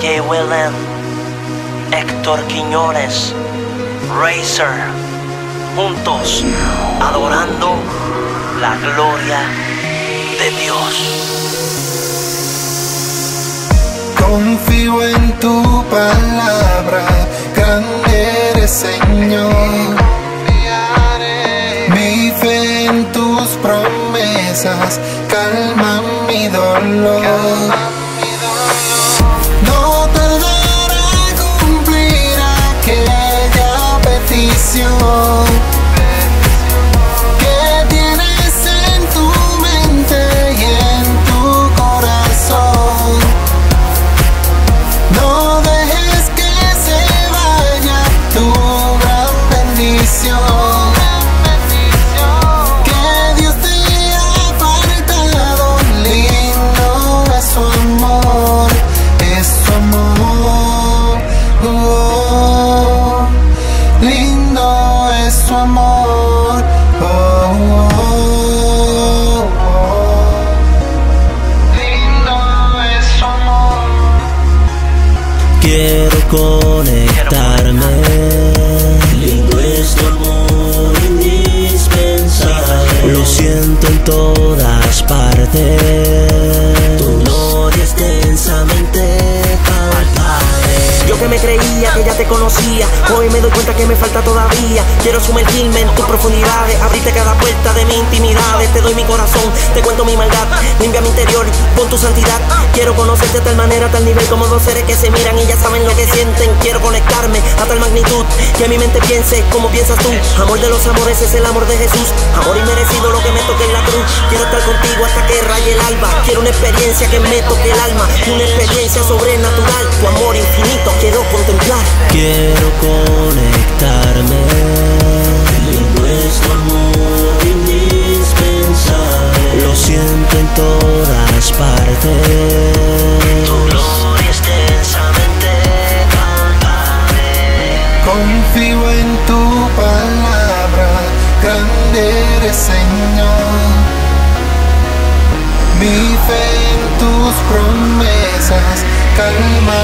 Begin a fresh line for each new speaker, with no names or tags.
Jay Willen, Héctor Quiñones, Razer, juntos adorando la gloria de Dios.
Confío en tu palabra, grande eres, Señor. Mi fe en tus promesas calma mi dolor. No tardará en cumplir aquella petición que tienes en tu mente y en tu corazón. No dejes que se vaya tu gran bendición. Que Dios te ha apartado, lindo es su amor, es su amor. Oh, lindo es su amor. Oh, oh, oh. Lindo es su amor.
Quiero conectarme. Lindo es tu amor indispensable. Lo siento en todas partes. Tu gloria es densamente palpable.
Yo que me creía que ya te conocía, hoy me doy cuenta que me falta todavía. Quiero sumergirme en tus profundidades, abrirte cada puerta de mi intimidades. Te doy mi corazón, te cuento mi maldad, limpia mi interior con tu santidad. Quiero conocerte de tal manera, a tal nivel, como dos seres que se miran y ya saben lo que sienten. Quiero conectarme a tal magnitud que mi mente piense como piensas tú. Amor de los amores es el amor de Jesús, amor inmerecido lo que me toque en la cruz. Quiero estar contigo hasta que raye el alba. Quiero una experiencia que me toque el alma, una experiencia sobrenatural. Tu amor infinito quiero contemplar.
Quiero conectarme. Lindo es tu amor indispensable. Lo siento en todas partes. Tu gloria es densamente palpable.
Confío en tu palabra, grande eres, Señor. Mi fe en tus promesas calma